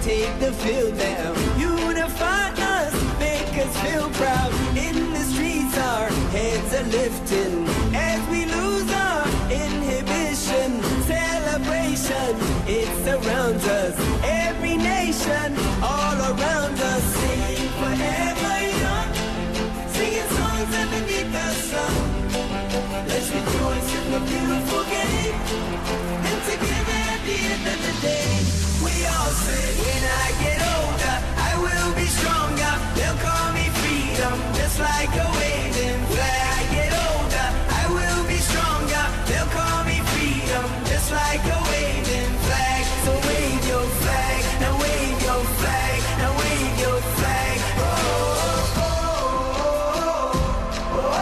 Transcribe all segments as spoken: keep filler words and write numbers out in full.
take the field now. Unify us, make us feel proud. In the streets our heads are lifting as we lose our inhibition. Celebration, it surrounds us. Every nation, all around us. Sing forever young, singing songs underneath the sun. Let's rejoice in the beautiful game, and together at the end of the day, we all say, when I get older, I will be stronger. They'll call me freedom, just like a waving flag. I get older, I will be stronger. They'll call me freedom, just like a waving flag. So wave your flag, now wave your flag, now wave your flag. Oh, oh, oh, oh,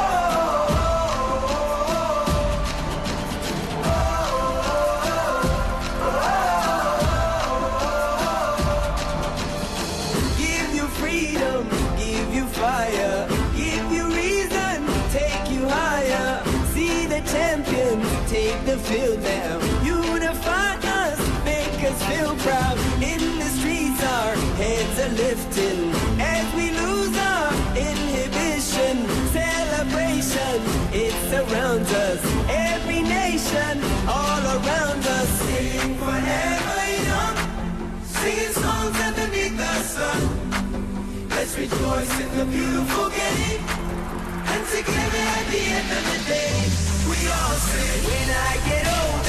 oh. Give you freedom, give you fire, give you reason, take you higher. See the champions take the field now. Unify us, make us feel proud. In the streets our heads are lifting as we lose our inhibition. Celebration, it surrounds us. Every nation, all around us. Sing forever young, singing songs underneath the sun. Let's rejoice in the beautiful game, and together at the end of the day, we all say, when I get old,